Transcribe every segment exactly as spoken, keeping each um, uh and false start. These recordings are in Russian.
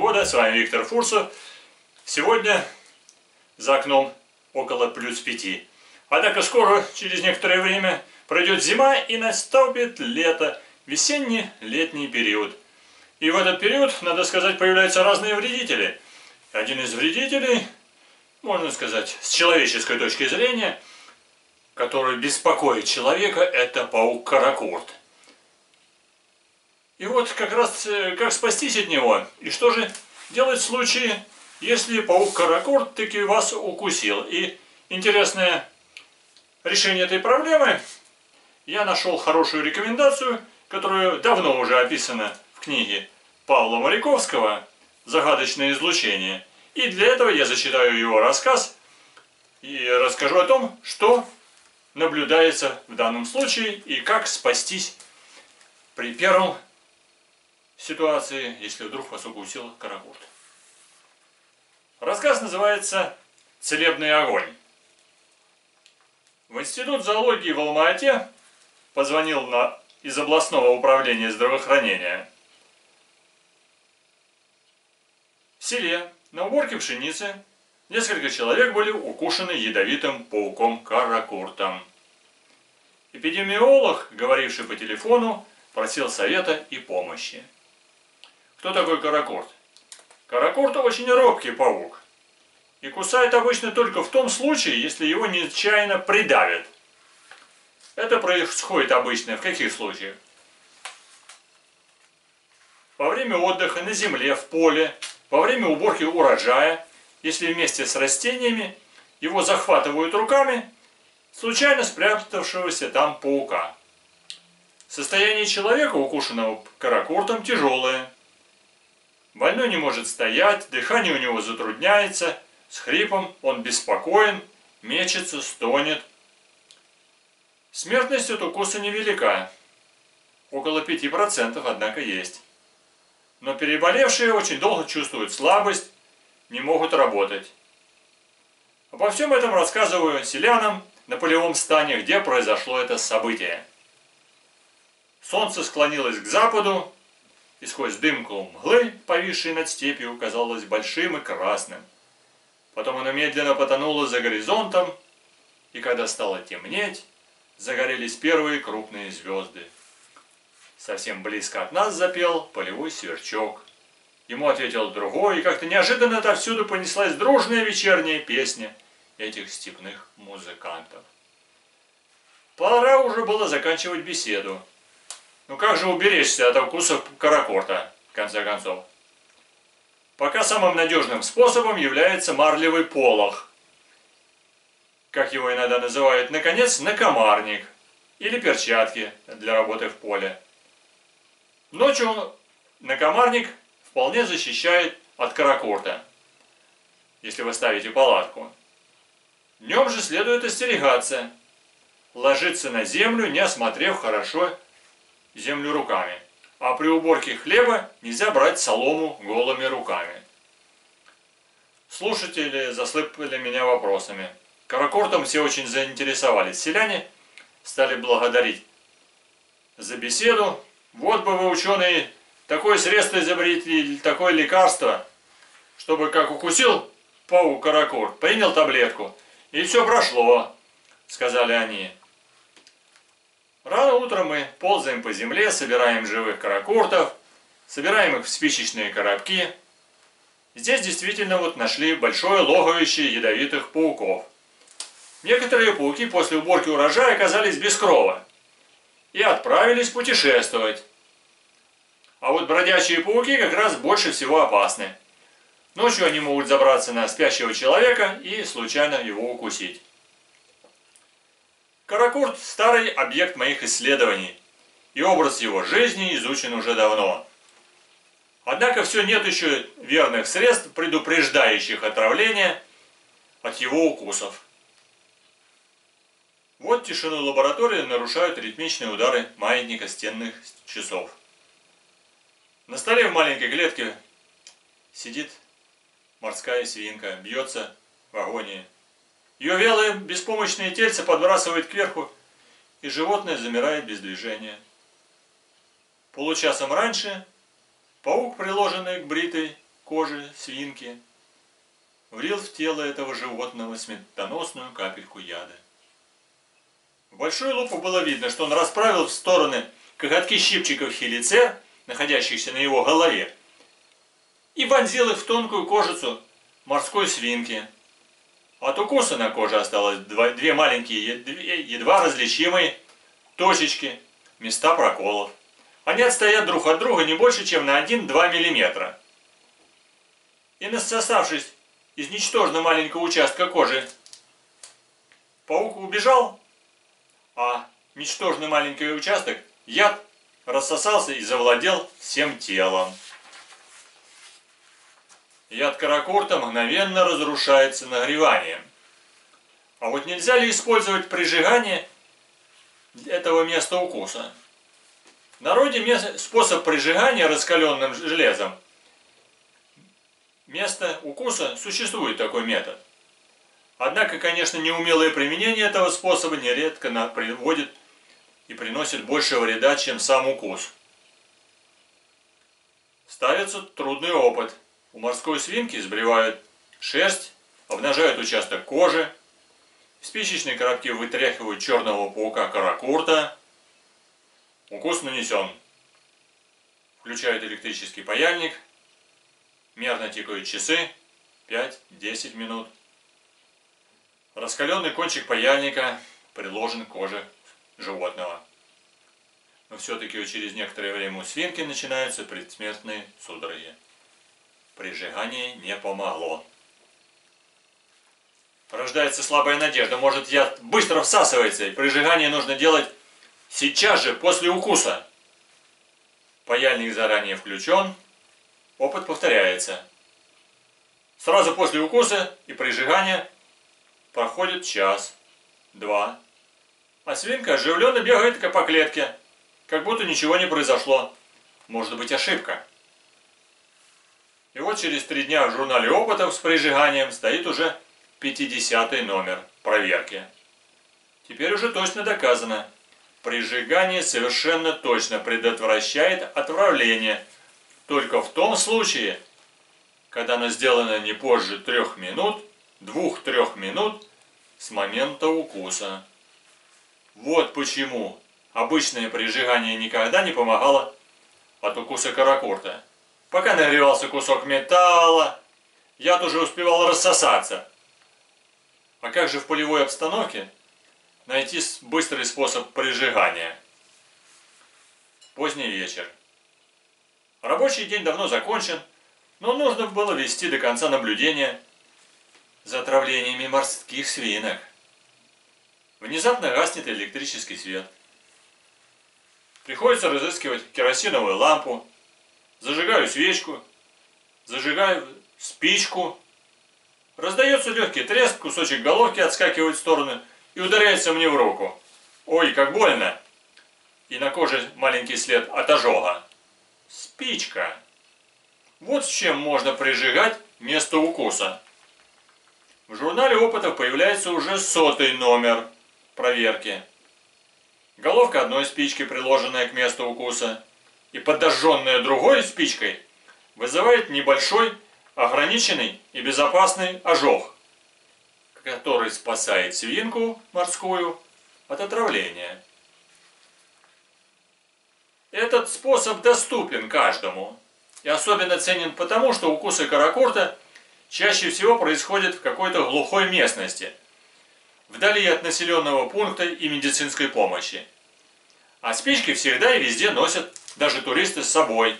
погода. С вами Виктор Фурсов. Сегодня за окном около плюс пяти. Однако скоро, через некоторое время, пройдет зима и наступит лето, весенний-летний период. И в этот период, надо сказать, появляются разные вредители. Один из вредителей, можно сказать, с человеческой точки зрения, который беспокоит человека, это паук-каракурт. И вот как раз как спастись от него, и что же делать в случае, если паук-каракурт таки вас укусил. И интересное решение этой проблемы, я нашел хорошую рекомендацию, которая давно уже описана в книге Павла Моряковского «Загадочное излучение». И для этого я зачитаю его рассказ и расскажу о том, что наблюдается в данном случае и как спастись при первом ситуации, если вдруг вас укусил каракурт. Рассказ называется «Целебный огонь». В Институт зоологии в Алма-Ате позвонил на, из областного управления здравоохранения. В селе на уборке пшеницы несколько человек были укушены ядовитым пауком-каракуртом. Эпидемиолог, говоривший по телефону, просил совета и помощи. Кто такой каракурт? Каракурт очень робкий паук. И кусает обычно только в том случае, если его нечаянно придавят. Это происходит обычно в каких случаях? Во время отдыха на земле, в поле, во время уборки урожая, если вместе с растениями его захватывают руками случайно спрятавшегося там паука. Состояние человека, укушенного каракуртом, тяжелое. Больной не может стоять, дыхание у него затрудняется, с хрипом он беспокоен, мечется, стонет. Смертность от укуса невелика, около пяти процентов, однако есть. Но переболевшие очень долго чувствуют слабость, не могут работать. Обо всем этом рассказываю селянам на полевом стане, где произошло это событие. Солнце склонилось к западу, и сквозь дымку мглы, повисшей над степью, казалось большим и красным. Потом оно медленно потонуло за горизонтом, и когда стало темнеть, загорелись первые крупные звезды. Совсем близко от нас запел полевой сверчок. Ему ответил другой, и как-то неожиданно отовсюду понеслась дружная вечерняя песня этих степных музыкантов. Пора уже было заканчивать беседу. Ну как же уберечься от укусов каракурта, в конце концов? Пока самым надежным способом является марлевый полог, как его иногда называют, наконец, накомарник или перчатки для работы в поле. Ночью накомарник вполне защищает от каракурта, если вы ставите палатку. Днем же следует остерегаться, ложиться на землю, не осмотрев хорошо землю руками. А при уборке хлеба нельзя брать солому голыми руками. Слушатели засыпали меня вопросами. Каракуртом все очень заинтересовались. Селяне стали благодарить за беседу. Вот бы вы, ученые, такое средство изобрели, или такое лекарство, чтобы как укусил паук каракурт, принял таблетку, и все прошло, сказали они. Рано утром мы ползаем по земле, собираем живых каракуртов, собираем их в спичечные коробки. Здесь действительно вот нашли большое логовище ядовитых пауков. Некоторые пауки после уборки урожая оказались без крова и отправились путешествовать. А вот бродячие пауки как раз больше всего опасны. Ночью они могут забраться на спящего человека и случайно его укусить. Каракурт – старый объект моих исследований, и образ его жизни изучен уже давно. Однако все нет еще верных средств, предупреждающих отравление от его укусов. Вот тишину лаборатории нарушают ритмичные удары маятника стенных часов. На столе в маленькой клетке сидит морская свинка, бьется в агонии. Ее вялое беспомощное тельце подбрасывает кверху, и животное замирает без движения. Получасом раньше паук, приложенный к бритой кожи свинки, влил в тело этого животного смертоносную капельку яда. В большую лупу было видно, что он расправил в стороны коготки щипчиков хелицер, находящихся на его голове, и вонзил их в тонкую кожицу морской свинки. От укуса на коже осталось два, две маленькие, едва различимые точечки, места проколов. Они отстоят друг от друга не больше, чем на один-два миллиметра. И насосавшись из ничтожно маленького участка кожи, паук убежал, а ничтожно маленький участок, яд, рассосался и завладел всем телом. Яд каракурта мгновенно разрушается нагреванием. А вот нельзя ли использовать прижигание этого места укуса? В народе способ прижигания раскаленным железом. Место укуса существует такой метод. Однако, конечно, неумелое применение этого способа нередко приводит и приносит больше вреда, чем сам укус. Ставится трудный опыт. У морской свинки сбривают шерсть, обнажают участок кожи, в спичечной коробке вытряхивают черного паука каракурта. Укус нанесен. Включают электрический паяльник, мерно тикают часы, пять-десять минут. Раскаленный кончик паяльника приложен к коже животного. Но все-таки через некоторое время у свинки начинаются предсмертные судороги. Прижигание не помогло. Рождается слабая надежда. Может, яд быстро всасывается, и прижигание нужно делать сейчас же, после укуса. Паяльник заранее включен. Опыт повторяется. Сразу после укуса и прижигания проходит час-два. А свинка оживленно бегает по клетке, как будто ничего не произошло. Может быть, ошибка. И вот через три дня в журнале опытов с прижиганием стоит уже пятидесятый номер проверки. Теперь уже точно доказано. Прижигание совершенно точно предотвращает отравление. Только в том случае, когда оно сделано не позже трех минут, двух-трех минут с момента укуса. Вот почему обычное прижигание никогда не помогало от укуса каракурта. Пока нагревался кусок металла, яд уже успевал рассосаться. А как же в полевой обстановке найти быстрый способ прижигания? Поздний вечер. Рабочий день давно закончен, но нужно было вести до конца наблюдение за отравлениями морских свинок. Внезапно гаснет электрический свет. Приходится разыскивать керосиновую лампу. Зажигаю свечку, зажигаю спичку. Раздается легкий треск, кусочек головки отскакивает в сторону и ударяется мне в руку. Ой, как больно! И на коже маленький след от ожога. Спичка. Вот с чем можно прижигать место укуса. В журнале опытов появляется уже сотый номер проверки. Головка одной спички, приложенная к месту укуса, и подожженная другой спичкой, вызывает небольшой, ограниченный и безопасный ожог, который спасает свинку морскую от отравления. Этот способ доступен каждому и особенно ценен потому, что укусы каракурта чаще всего происходят в какой-то глухой местности, вдали от населенного пункта и медицинской помощи. А спички всегда и везде носят даже туристы с собой.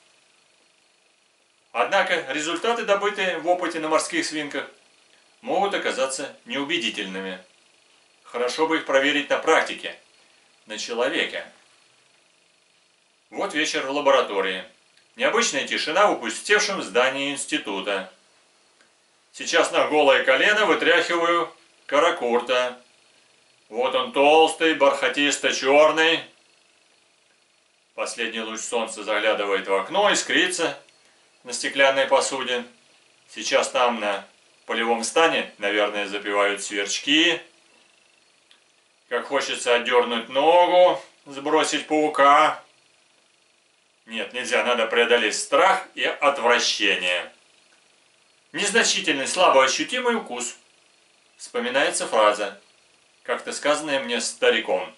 Однако результаты, добытые в опыте на морских свинках, могут оказаться неубедительными. Хорошо бы их проверить на практике, на человеке. Вот вечер в лаборатории. Необычная тишина в опустевшем здании института. Сейчас на голое колено вытряхиваю каракурта. Вот он толстый, бархатисто-черный. Последний луч солнца заглядывает в окно, искрится на стеклянной посуде. Сейчас там на полевом стане, наверное, запивают сверчки. Как хочется отдернуть ногу, сбросить паука. Нет, нельзя, надо преодолеть страх и отвращение. незначительный, слабо ощутимый укус. Вспоминается фраза, как-то сказанная мне стариком.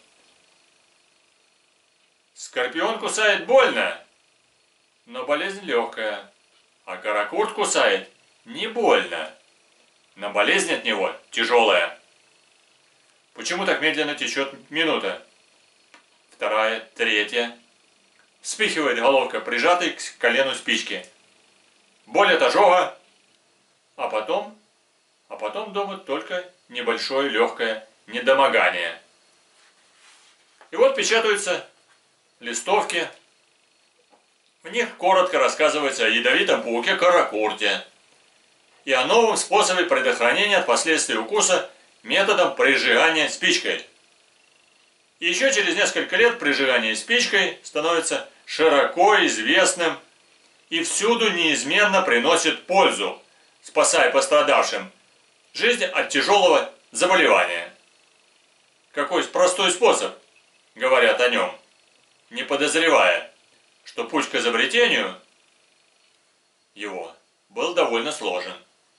Скорпион кусает больно, но болезнь легкая, а каракурт кусает не больно, но болезнь от него тяжелая. Почему так медленно течет минута? Вторая, третья. Вспихивает головка, прижатой к колену спички. Боль от ожога, а потом, а потом дома только небольшое легкое недомогание. И вот печатаются листовки. В них коротко рассказывается о ядовитом пауке каракурте и о новом способе предохранения от последствий укуса методом прижигания спичкой. И еще через несколько лет прижигание спичкой становится широко известным и всюду неизменно приносит пользу, спасая пострадавшим жизнь от тяжелого заболевания. Какой простой способ, говорят о нем, не подозревая, что путь к изобретению его был довольно сложен.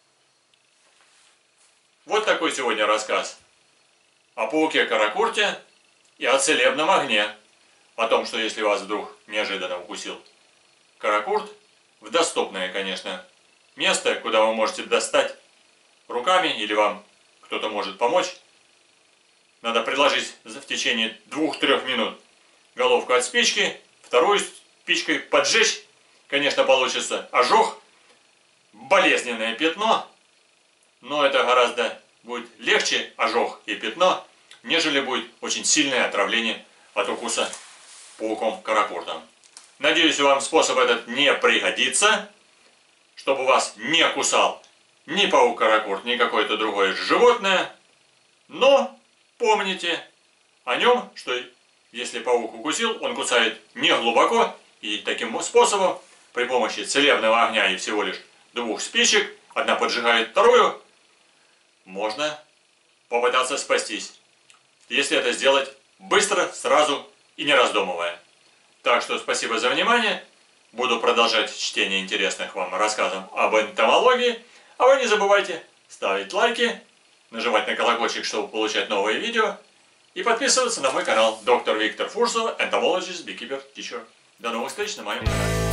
Вот такой сегодня рассказ о пауке каракурте и о целебном огне, о том, что если вас вдруг неожиданно укусил каракурт, в доступное, конечно, место, куда вы можете достать руками или вам кто-то может помочь, надо приложить в течение двух-трех минут головку от спички, вторую спичкой поджечь, конечно, получится ожог, болезненное пятно, но это гораздо будет легче, ожог и пятно, нежели будет очень сильное отравление от укуса пауком каракуртом. Надеюсь, вам способ этот не пригодится, чтобы вас не кусал ни паук каракурт, ни какое-то другое животное, но помните о нем, что если паук укусил, он кусает не глубоко, и таким способом при помощи целебного огня и всего лишь двух спичек, одна поджигает вторую, можно попытаться спастись, если это сделать быстро, сразу и не раздумывая. Так что спасибо за внимание. Буду продолжать чтение интересных вам рассказов об энтомологии. А вы не забывайте ставить лайки, нажимать на колокольчик, чтобы получать новые видео, и подписываться на мой канал доктор Виктор Фурсов, Entomologist, Beekeeper Teacher. До новых встреч на моем канале.